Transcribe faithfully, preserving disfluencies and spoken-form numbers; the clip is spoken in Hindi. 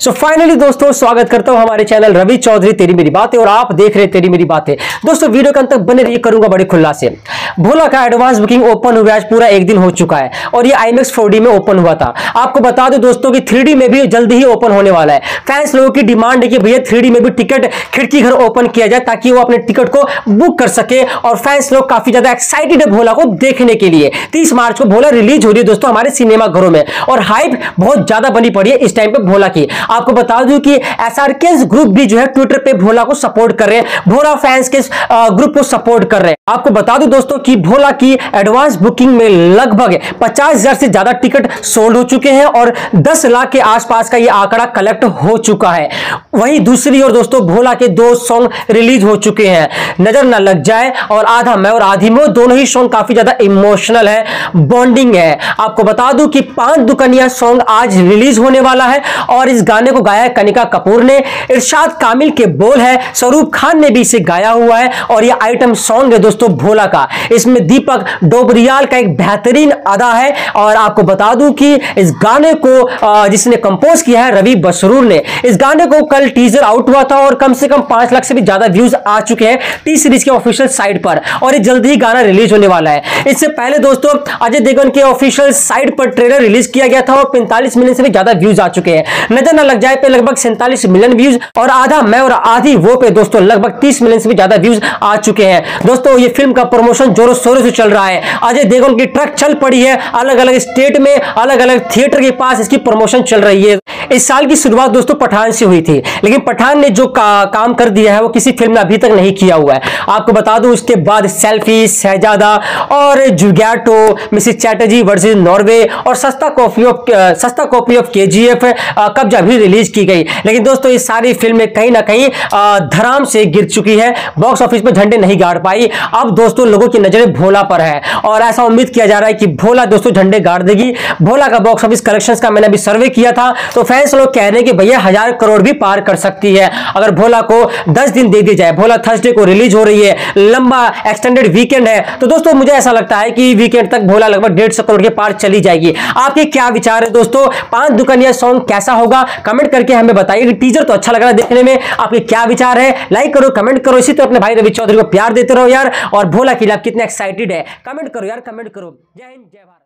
सो फाइनली दोस्तों स्वागत करता हूं हमारे चैनल रवि चौधरी तेरी मेरी बातें और आप देख रहे तेरी मेरी बातें। दोस्तों वीडियो के अंत तक बने रहिए, करूंगा बड़े खुल्ला से। भोला का एडवांस बुकिंग ओपन हुआ, आज पूरा एक दिन हो चुका है और ये आईमैक्स फोर डी में ओपन हुआ था। आपको बता दो दोस्तों कि थ्री डी में भी जल्दी ही ओपन होने वाला है। फैंस लोगों की डिमांड है कि भैया थ्री डी में भी टिकट खिड़की घर ओपन किया जाए ताकि वो अपने टिकट को बुक कर सके और फैंस लोग काफी ज्यादा एक्साइटेड है भोला को देखने के लिए। तीस मार्च को भोला रिलीज हो रही है दोस्तों हमारे सिनेमा घरों में और हाइप बहुत ज्यादा बनी पड़ी है इस टाइम पे भोला की। आपको बता दूं कि एसआरके ग्रुप भी जो है ट्विटर पे भोला को सपोर्ट कर रहे हैं, भोला फैंस के ग्रुप को सपोर्ट कर रहे हैं। आपको बता दूं दोस्तों कि भोला की एडवांस बुकिंग में लगभग पचास हजार से ज्यादा टिकट सोल्ड हो चुके हैं और दस लाख के आसपास का यह आंकड़ा कलेक्ट हो चुका है। वहीं दूसरी ओर दोस्तों भोला के दो सॉन्ग रिलीज हो चुके हैं, नजर न लग जाए और आधा मैं और आधी में। दोनों ही सॉन्ग काफी ज्यादा इमोशनल है, बॉन्डिंग है। आपको बता दूं कि पांच दुकनिया सॉन्ग आज रिलीज होने वाला है और इस गाने को गाया है कनिका कपूर ने, इरशाद कामिल के बोल है, शाहरुख खान ने भी इसे गाया हुआ है और यह आइटम सॉन्ग है दोस्तों भोला का। इसमें दीपक डोबरियाल का एक बेहतरीन अदा है और आपको बता दूं कि इस गाने को जिसने कंपोज किया है रवि बसरूर ने। इस गाने को कल टीजर आउट हुआ था और कम से कम पांच लाख से भी ज्यादा व्यूज आ चुके हैं टी सीरीज के ऑफिशियल साइट पर और ये जल्दी ही गाना रिलीज होने वाला है। इससे पहले दोस्तों अजय देवगन के ऑफिशियल साइट पर ट्रेलर रिलीज किया गया था और पैंतालीस मिलियन से भी ज्यादा व्यूज आ चुके हैं। नजर न लग जाए पे लगभग सैंतालीस मिलियन व्यूज और आधा मैं और आधी वो पे दोस्तों लगभग तीस मिलियन से भी ज्यादा व्यूज आ चुके हैं। दोस्तों ये फिल्म का प्रमोशन जोरों शोरों से चल रहा है। अजय देवगन की ट्रक चल पड़ी है, अलग अलग स्टेट में अलग अलग थिएटर के पास इसकी प्रमोशन चल रही है। इस साल की शुरुआत दोस्तों पठान से हुई थी, लेकिन पठान ने जो का, काम कर दिया है वो किसी फिल्म ने अभी तक नहीं किया हुआ है। आपको बता दूं उसके बाद सेल्फी, शहजादा और Zwigato, Mrs Chatterjee versus Norway और सस्ता कॉपी ऑफ सस्ता कॉपी ऑफ केजीएफ कब्जा भी रिलीज की गई। लेकिन दोस्तों ये सारी फिल्में कहीं ना कहीं धराम से गिर चुकी है, बॉक्स ऑफिस पर झंडे नहीं गाड़ पाई। अब दोस्तों लोगों की नजरें भोला पर है और ऐसा उम्मीद किया जा रहा है कि भोला दोस्तों झंडे गाड़ देगी। भोला का बॉक्स ऑफिस कलेक्शंस का मैंने अभी सर्वे किया था तो फैंस लोग कह रहे हैं कि भैया हजार करोड़ भी पार कर सकती है अगर भोला को दस दिन दे दी जाए। भोला थर्सडे को रिलीज हो रही है, लंबा एक्सटेंडेड वीकेंड है, तो दोस्तों मुझे ऐसा लगता है कि वीकेंड तक भोला लगभग डेढ़ सौ करोड़ के पार चली जाएगी। आपके क्या विचार है दोस्तों? पांच दुकनिया सॉन्ग कैसा होगा कमेंट करके हमें बताइए। टीजर तो अच्छा लग रहा है देखने में, आपके क्या विचार है? लाइक करो, कमेंट करो। इसी तो अपने भाई रवि चौधरी को प्यार देते रहो यार। और भोला के लिए आप कितने एक्साइटेड है कमेंट करो यार, कमेंट करो। जय हिंद, जय भारत।